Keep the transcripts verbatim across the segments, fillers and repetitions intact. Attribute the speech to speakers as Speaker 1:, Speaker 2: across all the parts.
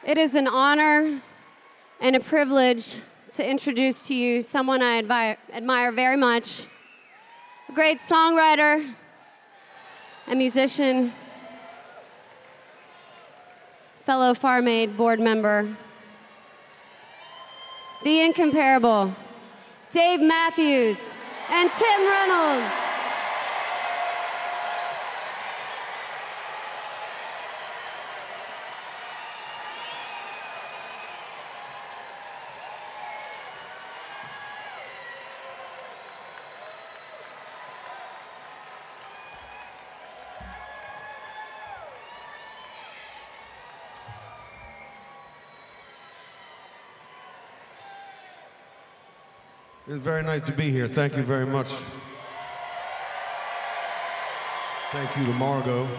Speaker 1: It is an honor and a privilege to introduce to you someone I advi- admire very much, a great songwriter, a musician, fellow Farm Aid board member, the incomparable Dave Matthews and Tim Reynolds.
Speaker 2: It's very nice to be here. Thank you very much. Thank you to Margo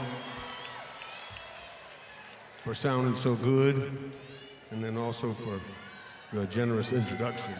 Speaker 2: for sounding so good, and then also for your generous introduction.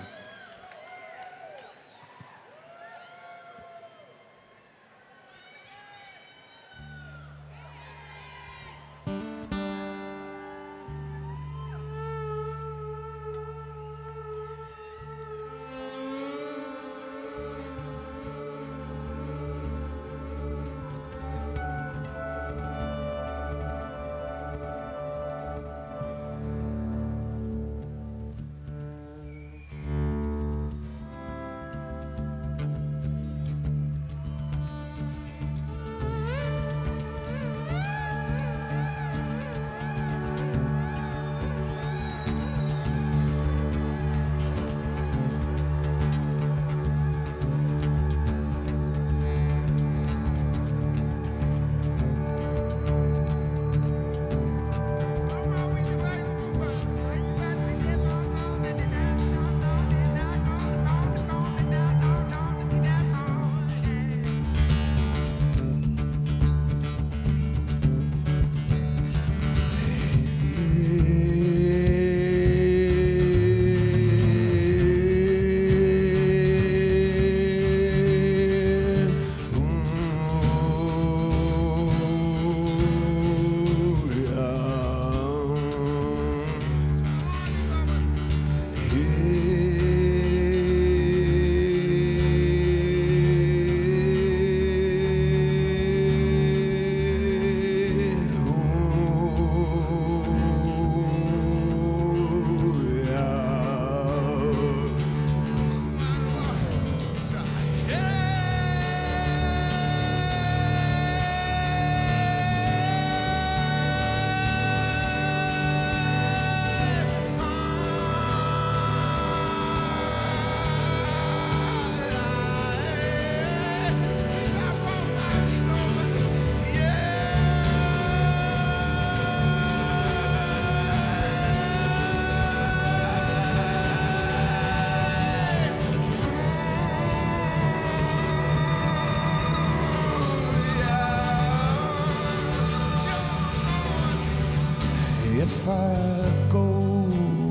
Speaker 3: If I go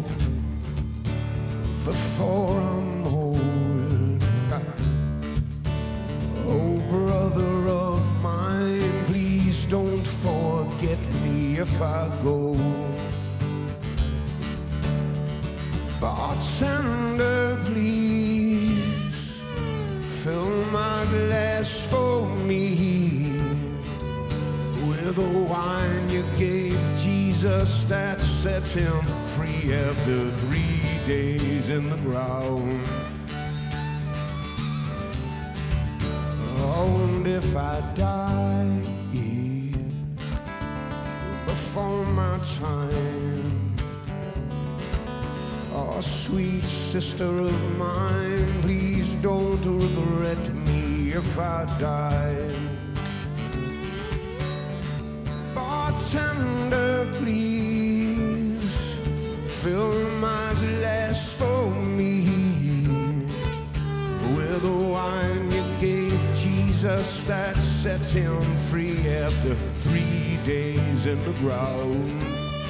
Speaker 3: before I'm old, oh brother of mine, please don't forget me if I go. Bartender, please fill my glass for me with the wine you gave Jesus that set him free after three days in the ground. Oh, and if I die before my time, oh, sweet sister of mine, please don't regret me if I die. Bartender, please fill my glass for me with the wine you gave Jesus that set him free after three days in the ground.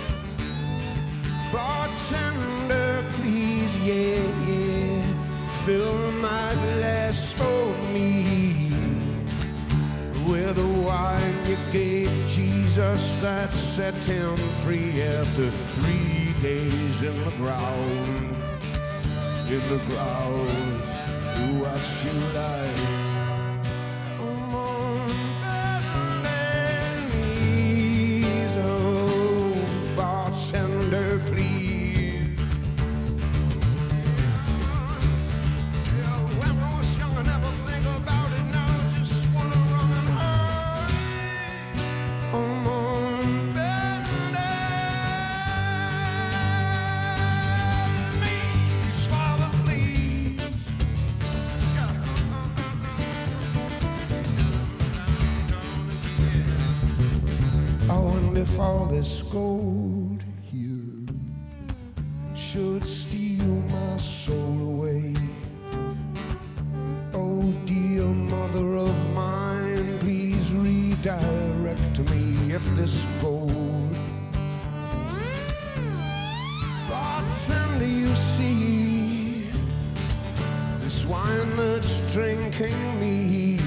Speaker 3: Bartender, please, yeah, yeah, fill my glass for me with the wine you gave Jesus that set him free after three days in the ground, in the ground, to watch you lie. I'm on bended knees, oh, bartender, please. When I was young, I never think about it now, just wanna run and hurry. I'm on bended knees, Father, please. I wonder if all this gold here should steal my soul away. Oh, dear mother of mine, please redirect me if this gold. Bartender, you see, this wine that's drinking me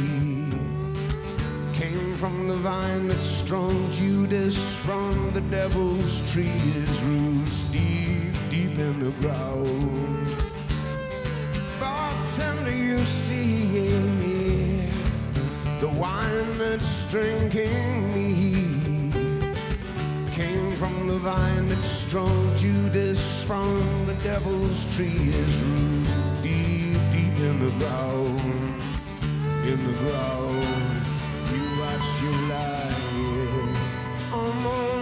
Speaker 3: came from the vine that strung Judas from the devil's tree. His roots deep, deep in the ground. Bartender, you see, the wine that's drinking me came from the vine that strung Judas from the devil's tree. His roots deep, deep in the ground, in the ground. You watch you lie, I'm on